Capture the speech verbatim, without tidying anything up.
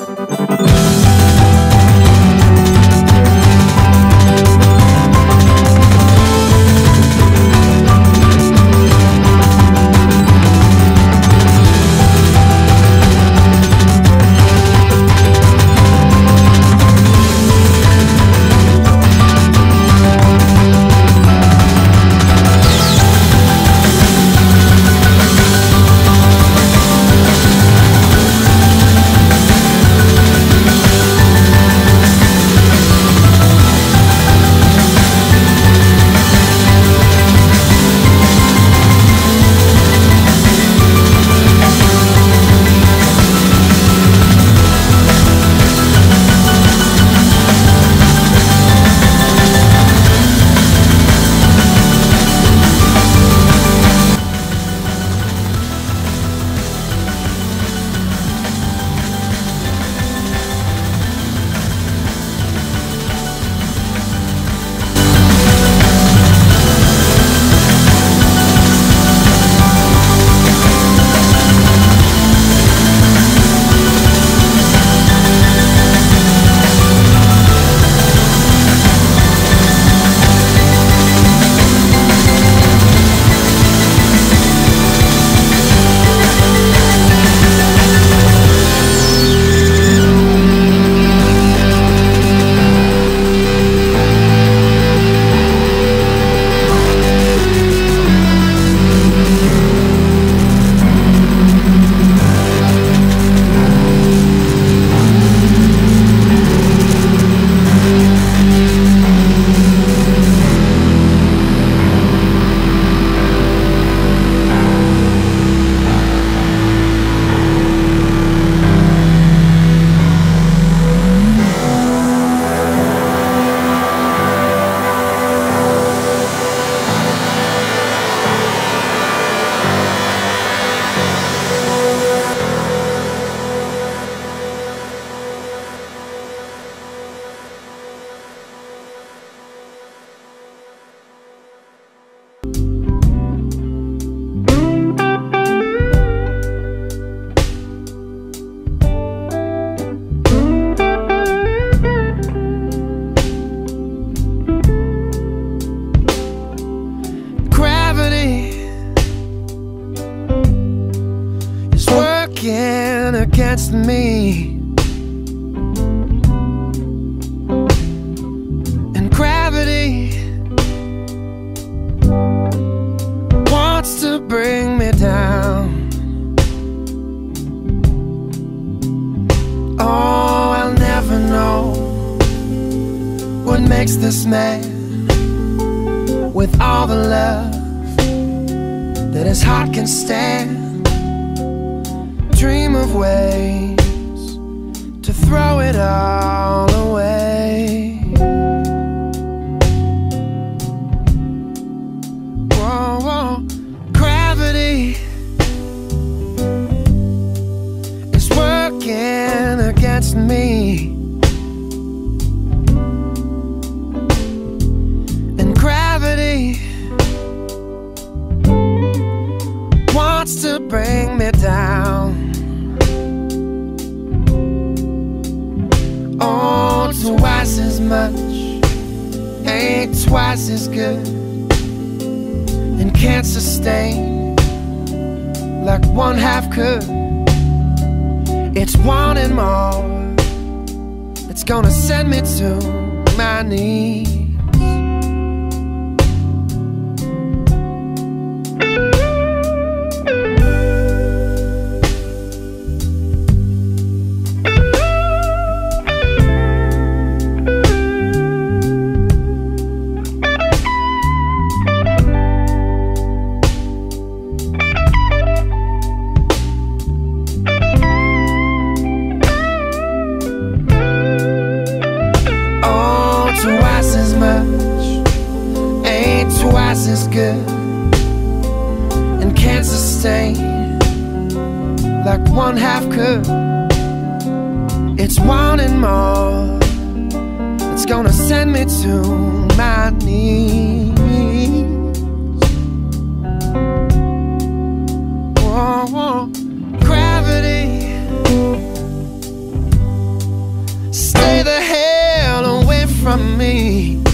against me, and gravity wants to bring me down. Oh, I'll never know what makes this man, with all the love that his heart can stand, dream of ways to throw it all away. Whoa, whoa. Gravity is working against me, and gravity wants to bring me down. Oh, twice as much ain't twice as good, and can't sustain like one half could. It's wanting more, it's gonna send me to my knees. Twice as much ain't twice as good, and can't sustain like one half could. It's wanting more, it's gonna send me to my knees. Whoa, whoa. Gravity from me.